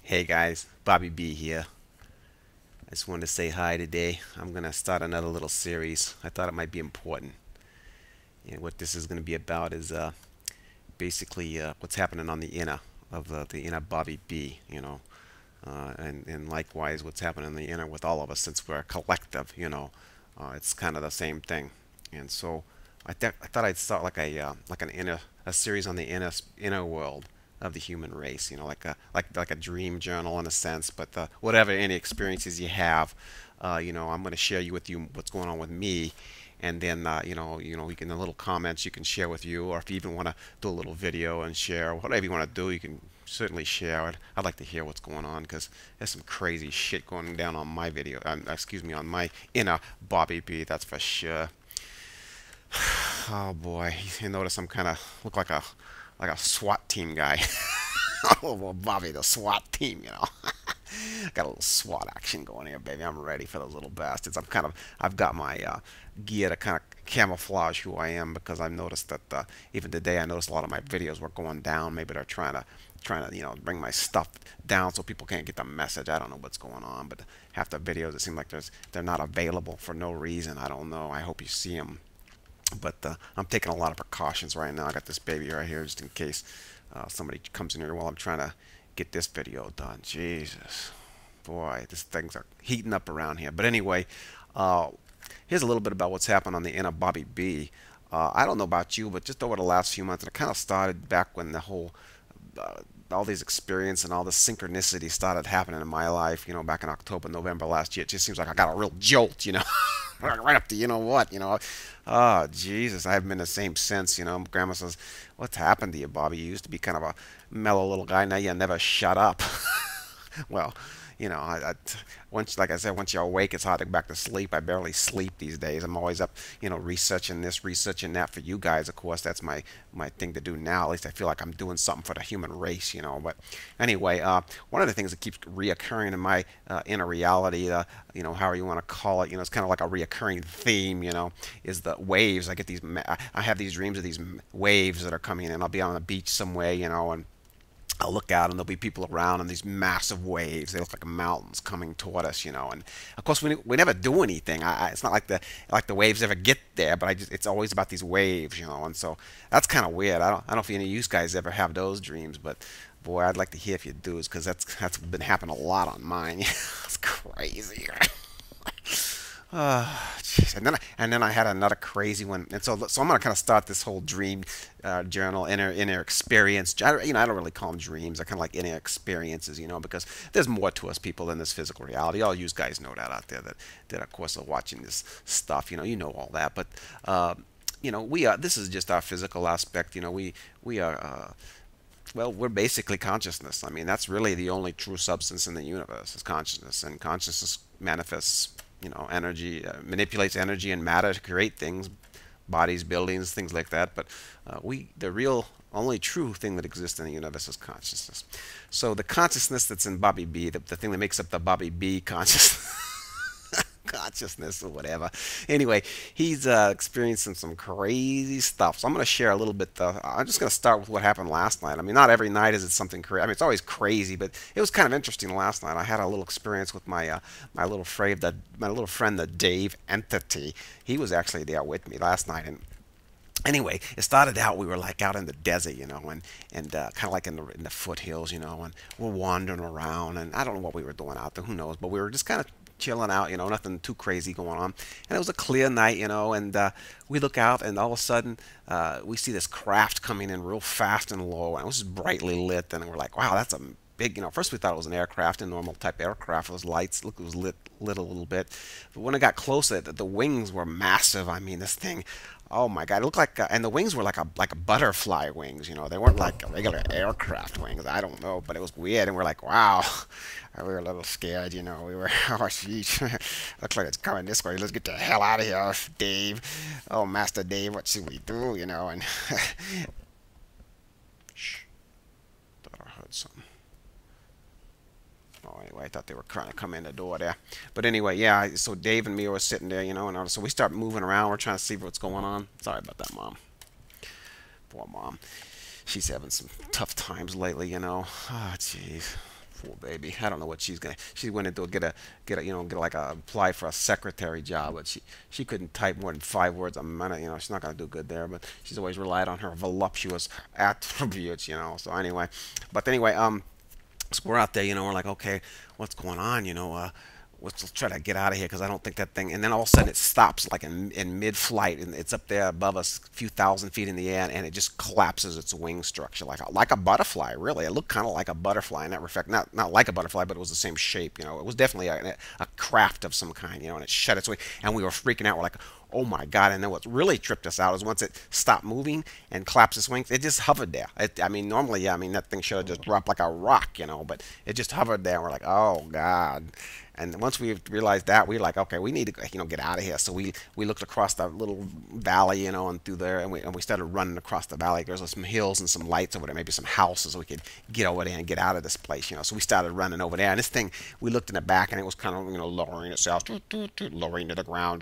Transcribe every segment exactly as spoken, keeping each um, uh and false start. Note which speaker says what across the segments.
Speaker 1: Hey guys, Bobby B here. I just wanted to say hi today. I'm going to start another little series. I thought it might be important. And what this is going to be about is uh, basically uh, what's happening on the inner of uh, the inner Bobby B, you know. Uh, and, and likewise, what's happening in the inner with all of us since we're a collective, you know. Uh, it's kind of the same thing. And so I, th I thought I'd start like a uh, like an inner a series on the inner inner world of the human race, you know, like a like like a dream journal in a sense. But uh, whatever any experiences you have, uh, you know, I'm going to share you with you what's going on with me, and then uh, you know, you know, you can the little comments you can share with you, or if you even want to do a little video and share whatever you want to do, you can certainly share it. I'd like to hear what's going on because there's some crazy shit going down on my video. Um, excuse me, on my inner Bobby B. That's for sure. Oh boy, you notice I'm kind of look like a like a SWAT team guy. Oh well, Bobby, the SWAT team, you know. Got a little SWAT action going here, baby. I'm ready for those little bastards. I'm kind of I've got my uh, gear to kind of camouflage who I am because I've noticed that uh, even today I noticed a lot of my videos were going down. Maybe they're trying to trying to you know bring my stuff down so people can't get the message. I don't know what's going on, but half the videos it seems like there's they're not available for no reason. I don't know. I hope you see them. But uh, I'm taking a lot of precautions right now. I got this baby right here just in case uh, somebody comes in here while I'm trying to get this video done. Jesus, boy, these things are heating up around here. But anyway, uh, here's a little bit about what's happened on the end of Bobby B. Uh, I don't know about you, but just over the last few months, it kind of started back when the whole uh, all these experience and all this synchronicity started happening in my life, you know, back in October, November last year. It just seems like I got a real jolt, you know, right up to you know what, you know. Oh, Jesus, I haven't been the same since, you know. Grandma says, what's happened to you, Bobby? You used to be kind of a mellow little guy. Now you never shut up. Well, you know, I, I, once, like I said, once you're awake, it's hard to go back to sleep. I barely sleep these days. I'm always up, you know, researching this, researching that for you guys. Of course, that's my my thing to do now. At least I feel like I'm doing something for the human race, you know. But anyway, uh, one of the things that keeps reoccurring in my uh, inner reality, uh, you know, however you want to call it, you know, it's kind of like a reoccurring theme, you know, is the waves. I get these, I have these dreams of these waves that are coming in. I'll be on the beach somewhere, you know, and I'll look out and there'll be people around and these massive waves. They look like mountains coming toward us, you know. And of course, we, we never do anything. I, I, it's not like the like the waves ever get there, but I just it's always about these waves, you know. And so that's kind of weird. I don't I don't know if any of you guys ever have those dreams, but boy, I'd like to hear if you do, because that's that's been happening a lot on mine. It's crazy. Oh, jeez. And then I, and then I had another crazy one, and so so I'm gonna kind of start this whole dream uh, journal, inner inner experience. I, you know, I don't really call them dreams. I kind of like inner experiences, you know, because there's more to us people than this physical reality. All you guys know that out there that that of course are watching this stuff. You know, you know all that, but uh, you know, we are. This is just our physical aspect. You know, we we are. Uh, well, we're basically consciousness. I mean, that's really the only true substance in the universe is consciousness, and consciousness manifests, you know, energy, uh, manipulates energy and matter to create things, bodies, buildings, things like that. But uh, we, the real, only true thing that exists in the universe is consciousness. So the consciousness that's in Bobby B, the, the thing that makes up the Bobby B consciousness. Consciousness or whatever. Anyway, he's uh, experiencing some crazy stuff. So I'm going to share a little bit. Uh, I'm just going to start with what happened last night. I mean, not every night is it something crazy. I mean, it's always crazy, but it was kind of interesting last night. I had a little experience with my uh, my little friend, the my little friend, the Dave entity. He was actually there with me last night, and anyway, it started out we were like out in the desert, you know, and and uh, kind of like in the in the foothills, you know, and we're wandering around, and I don't know what we were doing out there, who knows, but we were just kind of chilling out, you know, nothing too crazy going on. And it was a clear night, you know, and uh, we look out, and all of a sudden uh, we see this craft coming in real fast and low, and it was just brightly lit, and we're like, wow, that's a big, you know, first we thought it was an aircraft, a normal type aircraft. It was lights, look, it was lit, lit a little bit. But when it got closer, the, the wings were massive. I mean, this thing, oh my God, it looked like, uh, and the wings were like a like a butterfly wings, you know, they weren't like regular aircraft wings. I don't know, but it was weird, and we're like, wow. We were a little scared, you know. We were, oh, jeez, looks like it's coming this way. Let's get the hell out of here, Dave. Oh, Master Dave, what should we do, you know? And shh, thought I heard something. Oh, anyway, I thought they were trying to come in the door there. But anyway, yeah, so Dave and me were sitting there, you know, and so we start moving around. We're trying to see what's going on. Sorry about that, Mom. Poor Mom. She's having some tough times lately, you know. Oh, jeez. Poor baby. I don't know what she's gonna. She went into get a get a you know get like a apply for a secretary job, but she she couldn't type more than five words a minute. You know, she's not gonna do good there. But she's always relied on her voluptuous attributes. You know. So anyway, but anyway, um, so we're out there. You know, we're like, okay, what's going on? You know, uh, let's try to get out of here because I don't think that thing. And then all of a sudden it stops like in, in mid-flight, and it's up there above us, a few thousand feet in the air, and it just collapses its wing structure like a, like a butterfly. Really, it looked kind of like a butterfly in that respect. Not not like a butterfly, but it was the same shape. You know, it was definitely a, a craft of some kind. You know, and it shut its wing, and we were freaking out. We're like, oh my God. And then what really tripped us out is once it stopped moving and collapsed its wings, it just hovered there. It, I mean, normally, yeah, I mean, that thing should have just dropped like a rock, you know, but it just hovered there. And we're like, oh God. And once we realized that, we were like, okay, we need to, you know, get out of here. So we, we looked across the little valley, you know, and through there, and we, and we started running across the valley. There's some hills and some lights over there, maybe some houses, so we could get over there and get out of this place, you know. So we started running over there, and this thing, we looked in the back, and it was kind of, you know, lowering itself, lowering to the ground.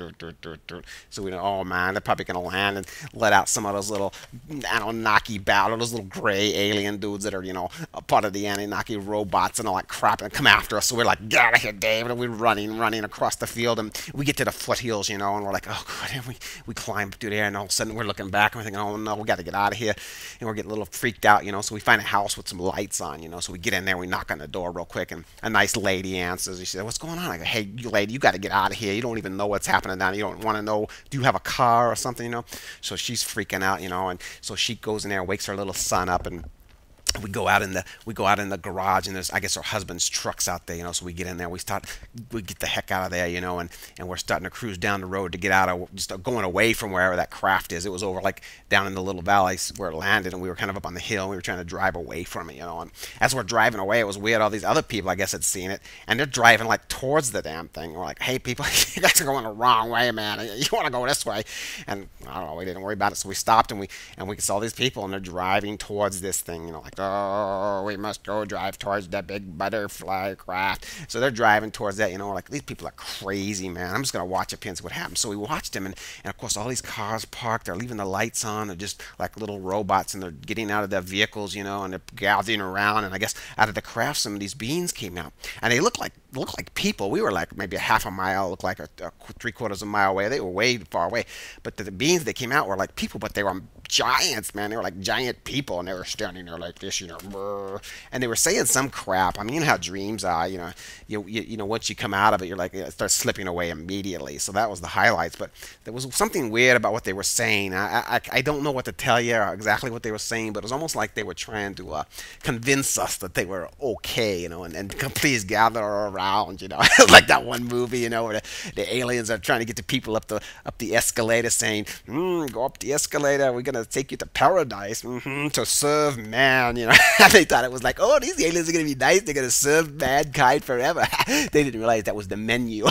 Speaker 1: So we know, oh man, they're probably gonna land and let out some of those little Anunnaki battle, those little gray alien dudes that are, you know, a part of the Anunnaki robots and all that crap, and come after us. So we're like, get out of here, Dave. And we're running, running across the field, and we get to the foothills, you know, and we're like, oh God, and we, we climb through there, and all of a sudden we're looking back, and we're thinking, oh no, we got to get out of here, and we're getting a little freaked out, you know. So we find a house with some lights on, you know, so we get in there, we knock on the door real quick, and a nice lady answers. She said, what's going on? I go, hey, you lady, you got to get out of here. You don't even know what's happening down here. You don't want to know, do you have a car or something, you know? So she's freaking out, you know, and so she goes in there and wakes her little son up, and we go out in the we go out in the garage, and there's, I guess, her husband's trucks out there, you know. So we get in there, we start we get the heck out of there, you know, and and we're starting to cruise down the road to get out of, just going away from wherever that craft is. It was over like down in the little valley where it landed, and we were kind of up on the hill, and we were trying to drive away from it, you know. And as we're driving away, it was weird. All these other people, I guess, had seen it, and they're driving like towards the damn thing. We're like, hey people, you guys are going the wrong way, man. You want to go this way? And I don't know, we didn't worry about it, so we stopped, and we and we saw these people, and they're driving towards this thing, you know, like, oh, we must go drive towards that big butterfly craft. So they're driving towards that, you know, like, these people are crazy, man. I'm just going to watch up here and see what happens. So we watched them, and, and of course, all these cars parked. They're leaving the lights on. They're just like little robots, and they're getting out of their vehicles, you know, and they're gathering around. And I guess out of the craft, some of these beings came out, and they look like look like people. We were like maybe a half a mile, looked like a, a three quarters of a mile away. They were way far away, but the, the beings that came out were like people, but they were giants, man. They were like giant people, and they were standing there like this, you know, brr. And they were saying some crap. I mean, you know how dreams are, you know, you, you, you know, once you come out of it, you're like, it starts slipping away immediately. So that was the highlights, but there was something weird about what they were saying. I, I, I don't know what to tell you or exactly what they were saying, but it was almost like they were trying to uh, convince us that they were okay, you know, and, and please gather around, you know. Like that one movie, you know, where the, the aliens are trying to get the people up the up the escalator, saying, mm, go up the escalator, we're gonna take you to paradise, mm-hmm, to serve man, you know. And they thought it was like, oh, these aliens are gonna be nice, they're gonna serve mankind forever. They didn't realize that was the menu.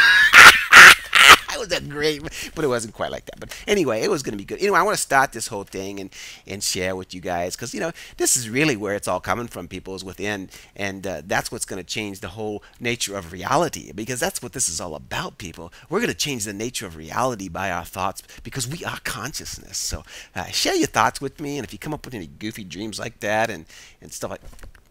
Speaker 1: It was a great, but it wasn't quite like that. But anyway, it was going to be good. Anyway, I want to start this whole thing and and share with you guys, because, you know, this is really where it's all coming from, people, is within, and uh, that's what's going to change the whole nature of reality, because that's what this is all about, people. We're going to change the nature of reality by our thoughts, because we are consciousness. So uh, share your thoughts with me, and if you come up with any goofy dreams like that and and stuff like.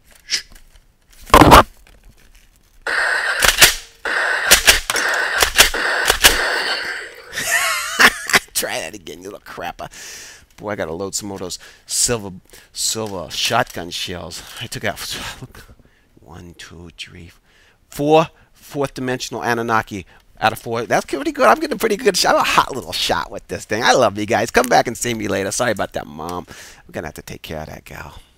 Speaker 1: Try that again, you little crapper. Boy, I gotta load some more of those silver silver shotgun shells. I took out look, one, two, three, four fourth dimensional Anunnaki out of four. That's pretty good. I'm getting a pretty good shot. I'm a hot little shot with this thing. I love you guys. Come back and see me later. Sorry about that, Mom. We're gonna have to take care of that gal.